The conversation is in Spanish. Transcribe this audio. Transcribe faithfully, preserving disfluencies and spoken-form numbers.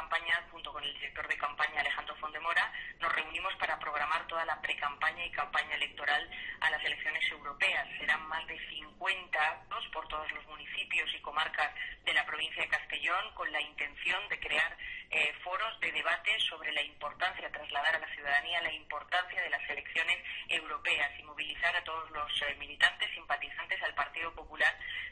campaña, junto con el director de campaña Alejandro Fondemora, nos reunimos para programar toda la precampaña y campaña electoral a las elecciones europeas. Serán más de cincuenta actos por todos los municipios y comarcas de la provincia de Castellón, con la intención de crear eh, foros de debate sobre la importancia, trasladar a la ciudadanía la importancia de las elecciones europeas y movilizar a todos los eh, militantes, simpatizantes al Partido Popular